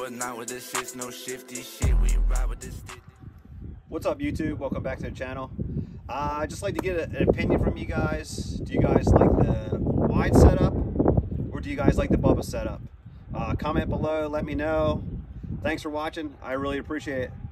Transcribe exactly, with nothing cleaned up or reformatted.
but not with this shit's no shifty shit. We ride with this stick. What's up, YouTube? Welcome back to the channel. Uh, I'd just like to get a, an opinion from you guys. Do you guys like the wide setup, or do you guys like the BUBBA setup? Uh, comment below, let me know. Thanks for watching. I really appreciate it.